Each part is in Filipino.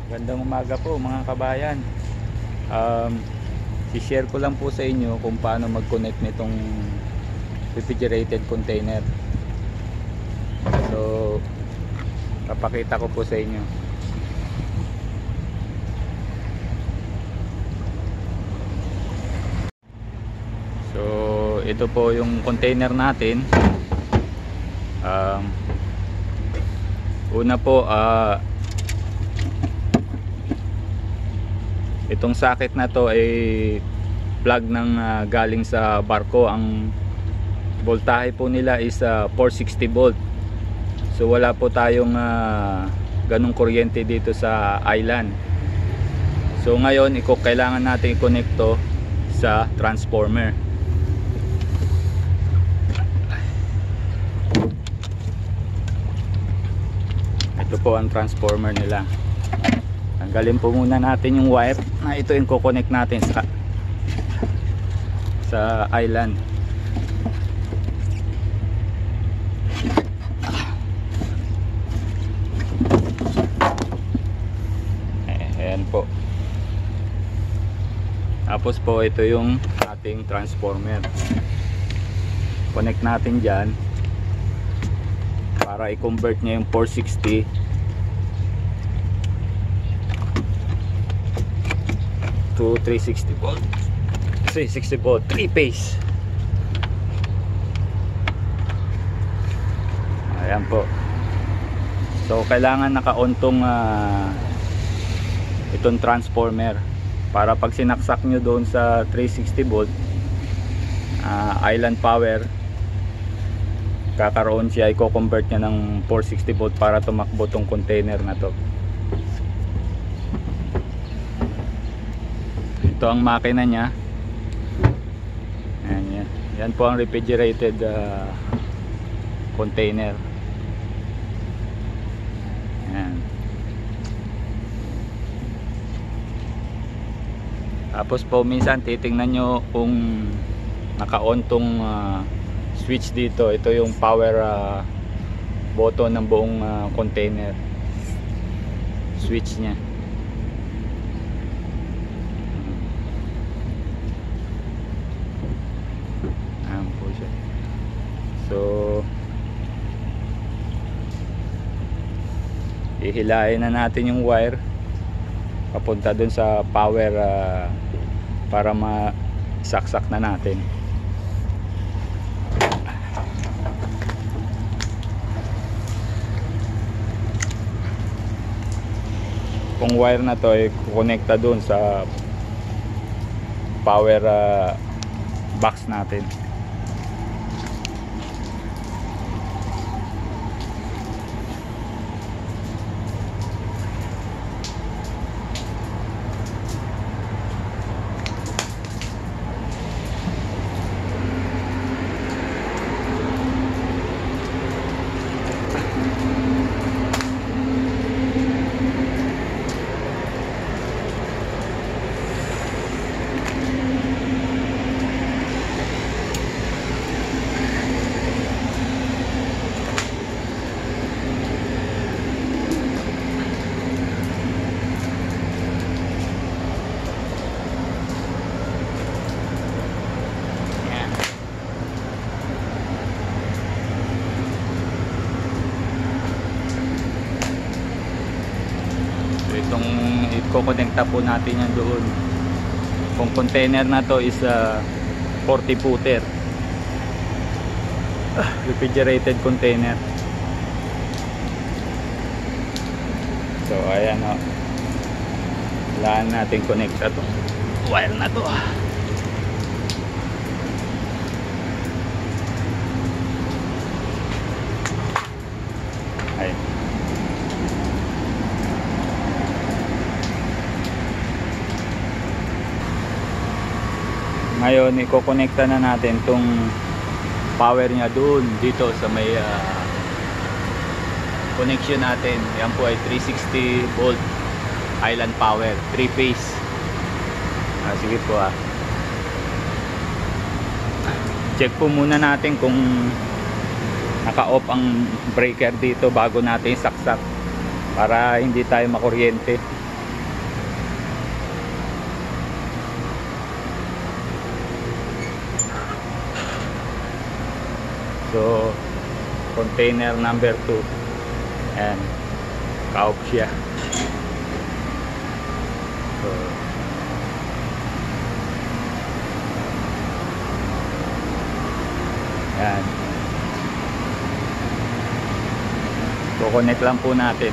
Gandang umaga po mga kabayan. I-share ko lang po sa inyo kung paano mag-connect nitong refrigerated container. So, papakita ko po sa inyo. So, ito po yung container natin. Una po, itong socket na to ay plug ng galing sa barko. Ang voltahe po nila is 460 volt. So wala po tayong ganong kuryente dito sa island. So ngayon kailangan natin i-connect to sa transformer. Ito po ang transformer nila. Tanggalin po muna natin yung wire na ito yung kukonect natin sa island. Ayan po. Tapos po ito yung ating transformer. Connect natin dyan para i-convert niya yung 460 to 360 volt. 360 volt, 3 phase. Ayan po. So kailangan naka-on tong itong transformer para pag sinaksak nyo doon sa 360 volt island power, kakaroon siya, i-convert niya ng 460 volt para tumakbo tong container na to. Ito ang makina niya. Ayan, yan po ang refrigerated container. Ayan. Tapos po minsan titingnan nyo kung naka-on tong switch dito. Ito yung power button ng buong container. Switch nya. Ayan po siya. So ihilain na natin yung wire papunta dun sa power para masaksak na natin. Kung wire na to ay kukonekta dun sa power box natin. Itong i-connecta po natin yan doon. Kung container na to is 40 footer refrigerated container. So ayan o, kailangan natin connecta to wire na to. Ayan. Ngayon i-connecta na natin tong power niya doon dito sa may connection natin. Yan po ay 360 volt island power 3 phase. Sige po check po muna natin kung naka-off ang breaker dito bago natin saksak para hindi tayo makuryente. So container number 2, and kaop siya. So yan, connect lang po natin.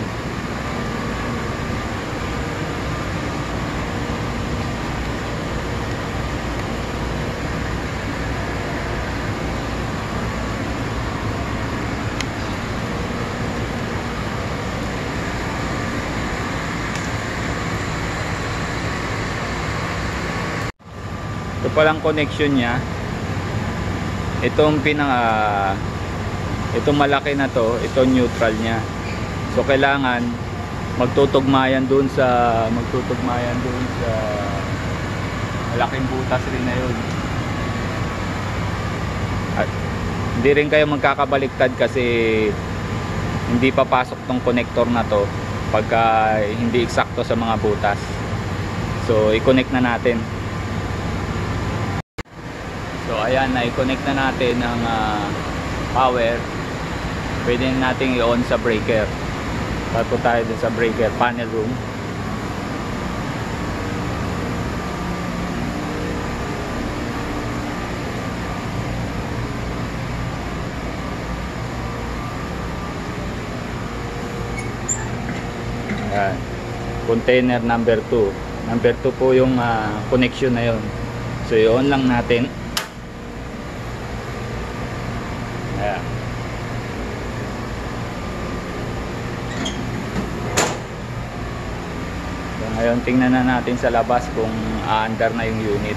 Ito palang connection niya. Itong itong malaki na to, ito neutral niya. So kailangan magtutugmayan dun sa malaking butas rin na yun. At hindi rin kayo magkakabaliktad kasi hindi papasok tong connector na to pagka hindi eksakto sa mga butas. So i-connect na natin. So ayan, na-connect na natin ang power. Pwede natin i-on sa breaker. Tato tayo dun sa breaker panel room. Ayan. Container number 2. Number 2 po yung connection na yun. So i-on lang natin. Ayan. So ngayon tingnan na natin sa labas kung aandar na yung unit.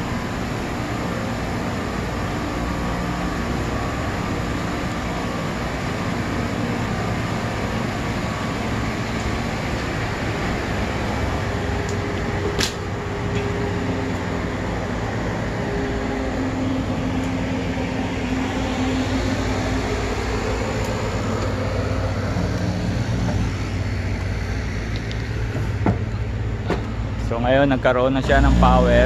So ngayon nagkaroon na siya ng power.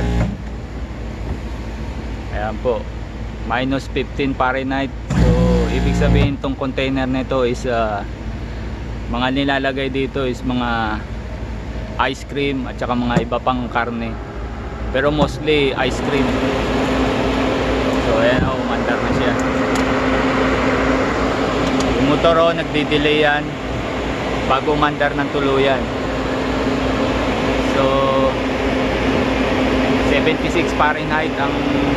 Ayan po, minus 15 Fahrenheit. So ibig sabihin tong container nito is mga nilalagay dito is mga ice cream at saka mga iba pang karne, pero mostly ice cream. So ayan, umandar na siya. Yung motor nagdi-delay yan bago umandar ng tuluyan. So 76 Fahrenheit ang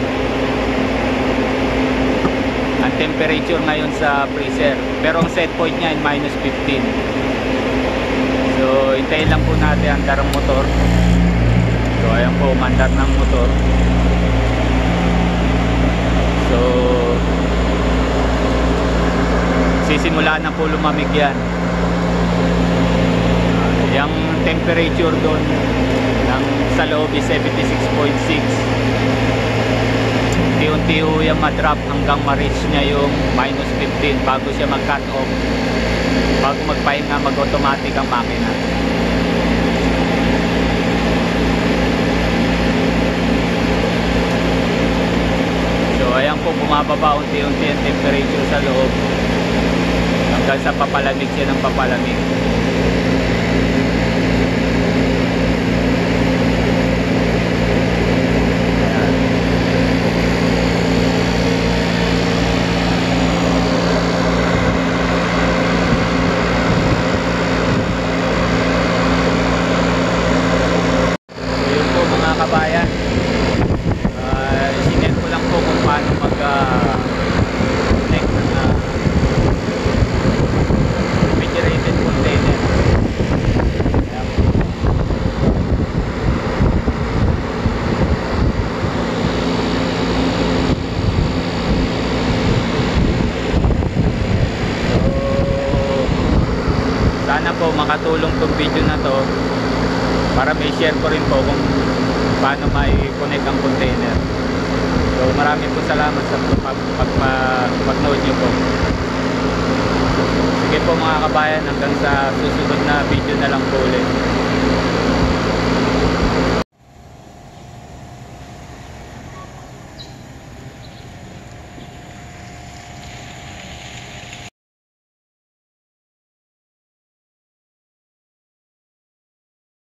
temperature ngayon sa freezer, pero ang set point niya ay minus 15. So hintayin lang po natin andar ang motor. So ayan po, umandar ng motor. So sisimula na po lumamig yan. Yung temperature doon sa loob is 76.6. Unti-unti yung ma-drop hanggang ma-reach niya yung minus 15 bago siya mag-cut off, bago magpahinga, mag-automatic ang makina. So ayan po, bumababa unti-unti ang temperature sa loob hanggang sa papalamig siya ng papalamig. Kabayan, sinend ko lang po kung paano mag-connect ng refrigerated container. So sana po makatulong tong video na to para may share ko rin po kung paano may connect ang container. So marami po salamat sa pag-nood nyo po. Sige po mga kabayan, hanggang sa susunod na video na lang po ulit.